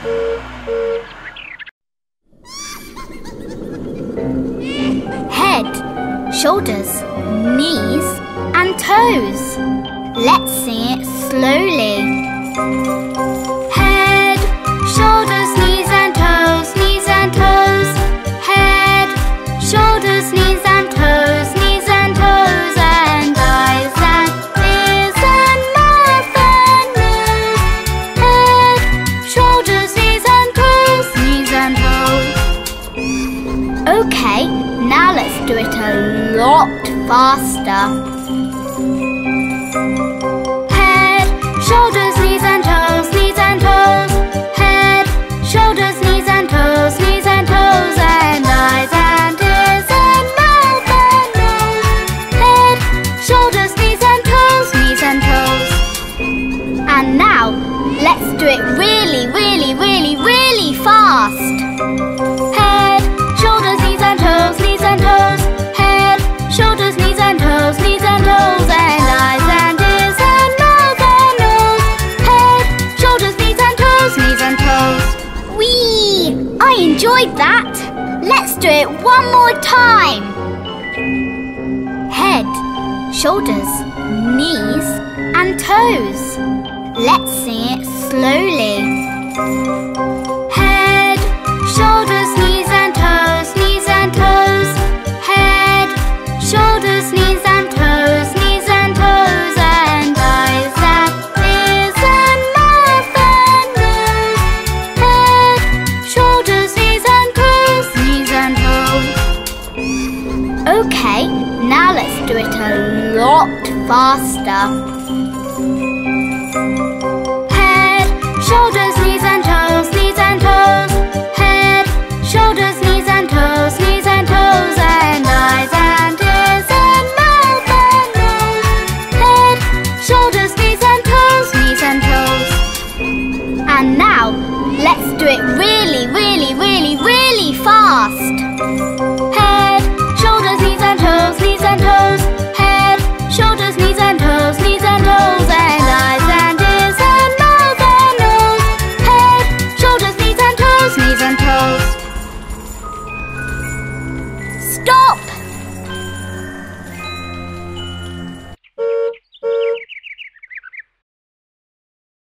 Head, shoulders, knees and toes. Let's sing it slowly. Head, shoulders, knees and toes, knees and toes. Head, shoulders, knees and toes, knees and toes. And eyes and ears and mouth and nose. Head, shoulders, knees and toes, knees and toes. Okay, now let's do it a lot faster. Head, shoulders, knees and toes, knees and toes. Head, shoulders, knees and toes, knees and toes. And eyes and ears and mouth and nose. Head, shoulders, knees and toes, knees and toes. And now, let's do it really, really, really, really fast. Head, shoulders, knees and toes, knees and toes. Head, shoulders, knees and toes, knees and toes. And eyes and ears and mouth and nose. Head, shoulders, knees and toes, knees and toes. Whee! I enjoyed that. Let's do it one more time. Head, shoulders, knees and toes. Let's sing it slowly. Head, shoulders, knees and toes, knees and toes. Head, shoulders, knees and toes, knees and toes. And eyes and ears and mouth and nose. Head, shoulders, knees and toes, knees and toes. Okay, now let's do it a lot faster. Head, shoulders,